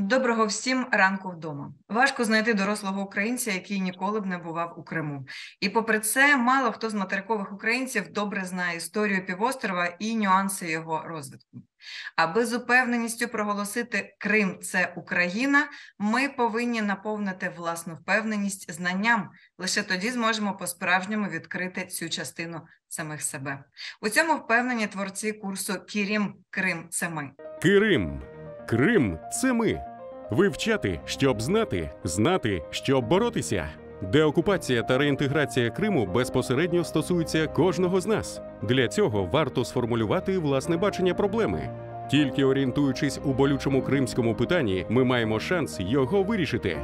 Доброго всім ранку вдома. Важко знайти дорослого українця, який ніколи б не бував у Криму. І попри це, мало хто з материкових українців добре знає історію півострова і нюанси його розвитку. Аби з упевненістю проголосити «Крим – це Україна», ми повинні наповнити власну впевненість знанням. Лише тоді зможемо по-справжньому відкрити цю частину самих себе. У цьому впевнені творці курсу «Кірім. Крим – це ми». Кирим. Крим – це ми. Вивчати, щоб знати, знати, щоб боротися. Деокупація та реінтеграція Криму безпосередньо стосуються кожного з нас. Для цього варто сформулювати власне бачення проблеми. Тільки орієнтуючись у болючому кримському питанні, ми маємо шанс його вирішити.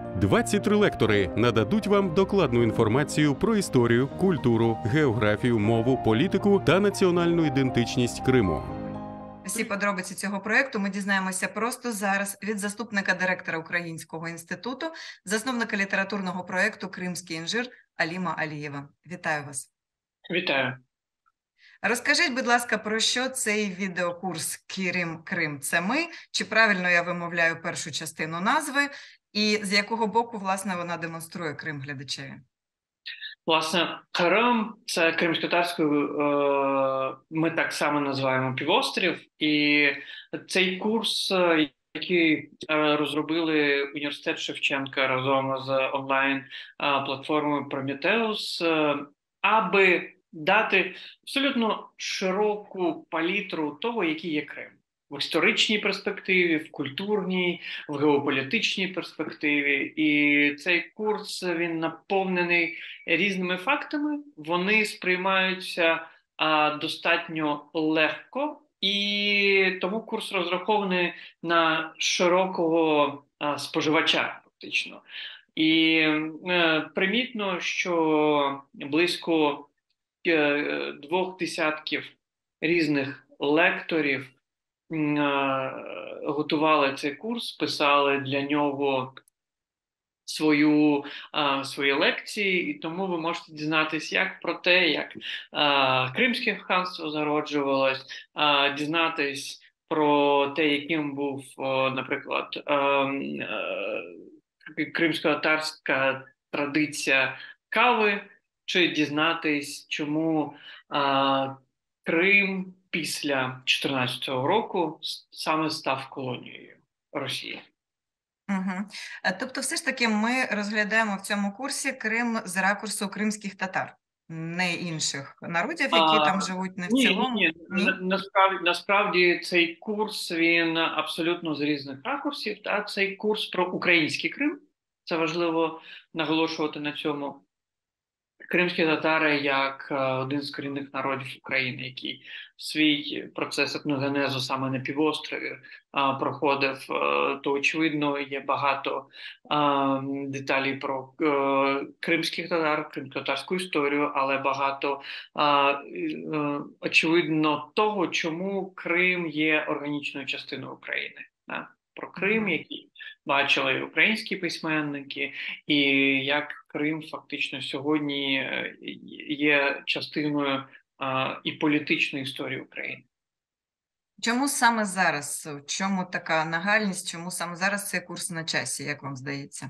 23 лектори нададуть вам докладну інформацію про історію, культуру, географію, мову, політику та національну ідентичність Криму. Всі подробиці цього проєкту ми дізнаємося просто зараз від заступника директора Українського інституту, засновника літературного проєкту «Кримський інжир» Аліма Алієва. Вітаю вас. Вітаю. Розкажіть, будь ласка, про що цей відеокурс «Кірім. Крим – це ми», чи правильно я вимовляю першу частину назви, і з якого боку, власне, вона демонструє Крим глядачеві? Власне, Крим – це кримськотатарською, ми так само називаємо півострів. І цей курс, який розробили університет Шевченка разом з онлайн-платформою Prometheus, аби дати абсолютно широку палітру того, який є Крим. В історичній перспективі, в культурній, в геополітичній перспективі. І цей курс, він наповнений різними фактами, вони сприймаються достатньо легко, і тому курс розрахований на широкого споживача, фактично. І примітно, що близько 2 різних лекторів готували цей курс, писали для нього свої лекції, і тому ви можете дізнатися як про те, як Кримське ханство зароджувалось, дізнатись про те, яким був, наприклад, кримсько-татарська традиція кави, чи дізнатись, чому Крим після 2014 року саме став колонією Росії. Угу. Тобто все ж таки ми розглядаємо в цьому курсі Крим з ракурсу кримських татар, не інших народів, які там живуть не в цілому? Ні. Насправді цей курс, він абсолютно з різних ракурсів. Цей курс про український Крим, це важливо наголошувати на цьому. Кримські татари як один з корінних народів України, який свій процес етногенезу саме на півострові проходив, то, очевидно, є багато деталей про кримських татар, кримсько-татарську історію, але багато, очевидно, того, чому Крим є органічною частиною України. Про Крим, який бачили українські письменники, і як Крим фактично сьогодні є частиною і політичної історії України. Чому саме зараз? В чому така нагальність? Чому саме зараз цей курс на часі, як вам здається?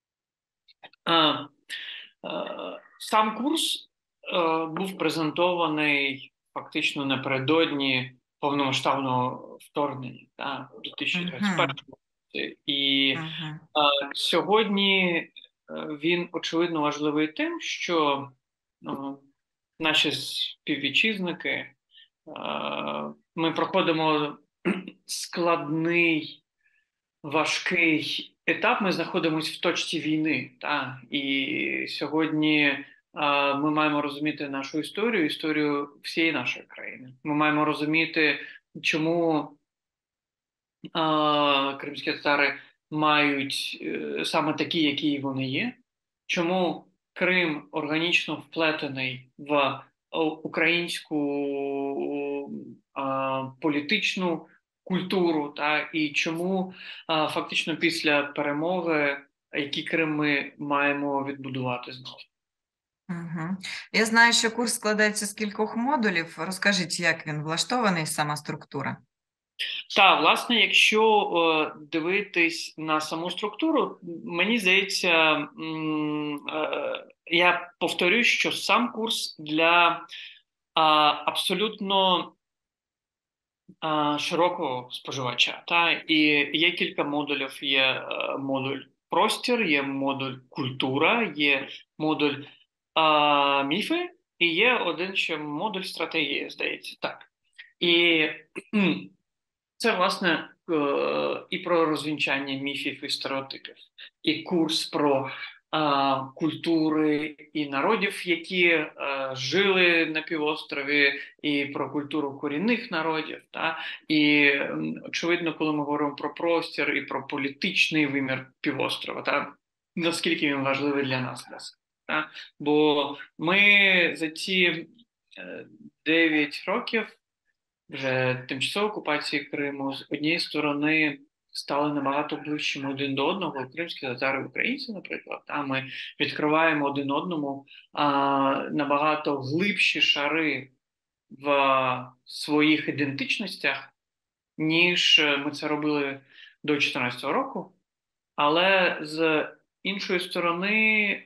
Сам курс був презентований фактично напередодні повномасштабного вторгнення у 2021 році. І сьогодні він, очевидно, важливий тим, що наші співвітчизники, ми проходимо складний, важкий етап, ми знаходимося в точці війни. І сьогодні ми маємо розуміти нашу історію, історію всієї нашої країни. Ми маємо розуміти, чому кримські татари мають саме такі, які вони є, чому Крим органічно вплетений в українську політичну культуру, і чому фактично після перемоги, який Крим ми маємо відбудувати знову. Угу. Я знаю, що курс складається з кількох модулів. Розкажіть, як він влаштований, сама структура? Так, власне, якщо дивитись на саму структуру, мені здається, я повторюю, що сам курс для абсолютно широкого споживача. Та? І є кілька модулів. Є модуль простір, є модуль культура, є модуль міфи, і є один ще модуль стратегії, здається. Так. І це, власне, і про розвінчання міфів і стереотипів, і курс про культури і народів, які жили на півострові, і про культуру корінних народів. Та? І, очевидно, коли ми говоримо про простір і про політичний вимір півострова, та? Наскільки він важливий для нас. Та? Бо ми за ці 9 років вже тимчасової окупації Криму з однієї сторони стали набагато ближчими один до одного, кримські татари, українці, наприклад. А ми відкриваємо один одному набагато глибші шари в своїх ідентичностях, ніж ми це робили до 2014 року. Але з іншої сторони,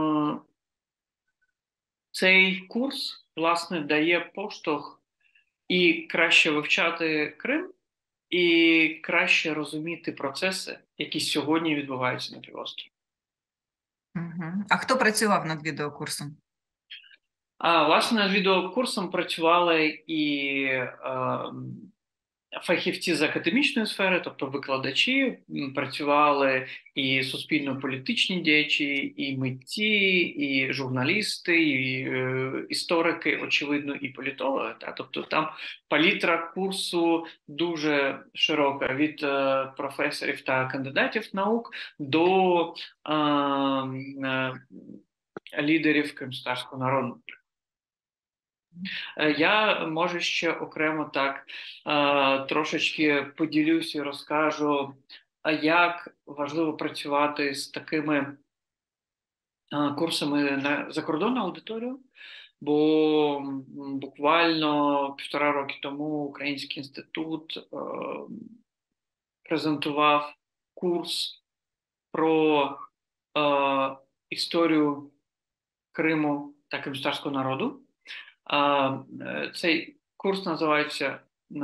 цей курс, власне, дає поштовх і краще вивчати Крим, і краще розуміти процеси, які сьогодні відбуваються на півострові. А хто працював над відеокурсом? Власне, над відеокурсом працювали і фахівці з академічної сфери, тобто викладачі, працювали і суспільно-політичні діячі, і митці, і журналісти, і історики, очевидно, і політологи. Тобто там палітра курсу дуже широка, від професорів та кандидатів наук до лідерів кримськотатарського народу. Я, може, ще окремо так трошечки поділюсь і розкажу, як важливо працювати з такими курсами на закордонну аудиторію, бо буквально 1,5 роки тому Український інститут презентував курс про історію Криму та кримськотатарського народу. Цей курс називається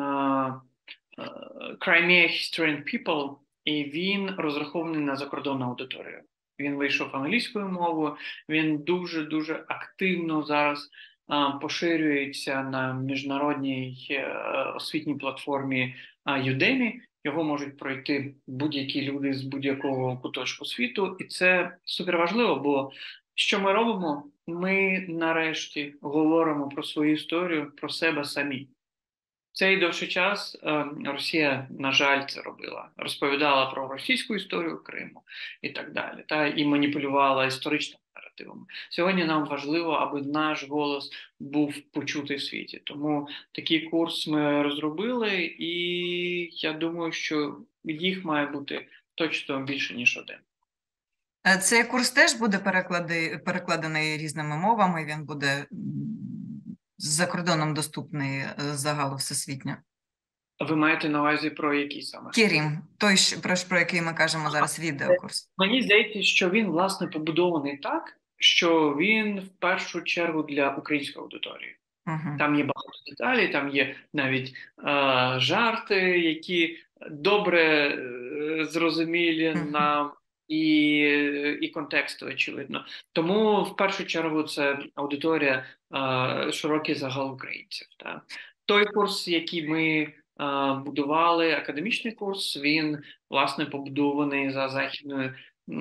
Crimea History and People, і він розрахований на закордонну аудиторію. Він вийшов англійською мовою, він дуже-дуже активно зараз поширюється на міжнародній освітній платформі Udemy. Його можуть пройти будь-які люди з будь-якого куточку світу, і це суперважливо, бо що ми робимо? Ми нарешті говоримо про свою історію, про себе самі. Цей довший час Росія, на жаль, це робила. Розповідала про російську історію Криму і так далі. І маніпулювала історичними наративами. Сьогодні нам важливо, аби наш голос був почутий в світі. Тому такий курс ми розробили, і я думаю, що їх має бути точно більше, ніж один. Цей курс теж буде перекладений різними мовами, він буде за кордоном доступний загалу всесвітньо. Ви маєте на увазі про який саме? Кірім, той, про який ми кажемо зараз, відеокурс. Мені здається, що він, власне, побудований так, що він в першу чергу для української аудиторії. Там є багато деталей, там є навіть жарти, які добре зрозумілі нам, і контексту, очевидно. Тому, в першу чергу, це аудиторія широкий загал українців. Так? Той курс, який ми будували, академічний курс, він, власне, побудований за західною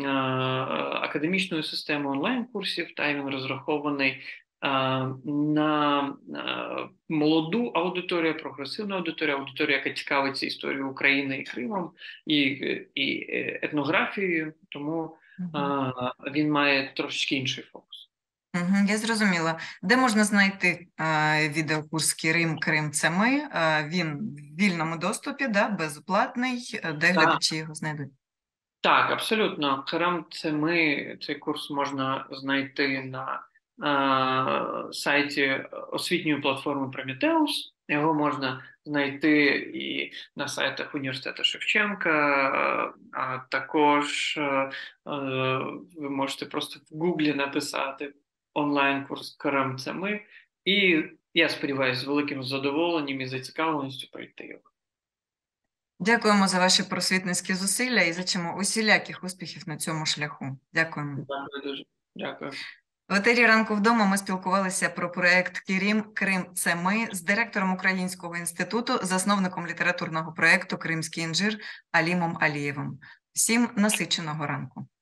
академічною системою онлайн-курсів, та він розрахований на молоду аудиторію, прогресивну аудиторію, яка цікавиться історією України і Кримом, і етнографією, тому він має трошечки інший фокус. Я зрозуміла. Де можна знайти відеокурс Крим, це ми? Він в вільному доступі, да? Безоплатний, де глядачі його знайдуть? Так, абсолютно. Крим, це ми. Цей курс можна знайти на сайті освітньої платформи Prometheus. Його можна знайти і на сайтах університету Шевченка, а також ви можете просто в Гуглі написати онлайн-курс «Крим – це ми», і я сподіваюся, з великим задоволенням і зацікавленістю пройти його. Дякуємо за ваші просвітницькі зусилля і зичимо усіляких успіхів на цьому шляху. Дякуємо. Дякую дуже. Дякую. В етері «Ранку вдома» ми спілкувалися про проект «Крим – це ми» з директором Українського інституту, засновником літературного проекту «Кримський інжир» Алімом Алієвим. Всім насиченого ранку.